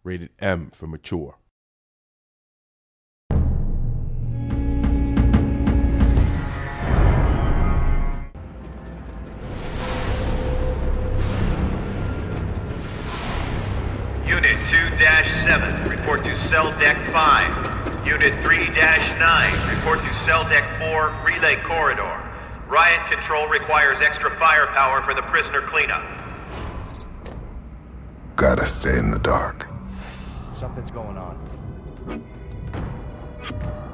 Rated M for mature. Unit 2-7, report to Cell Deck 5. Unit 3-9, report to Cell Deck 4, Relay Corridor. Riot control requires extra firepower for the prisoner cleanup. Gotta stay in the dark. Something's going on.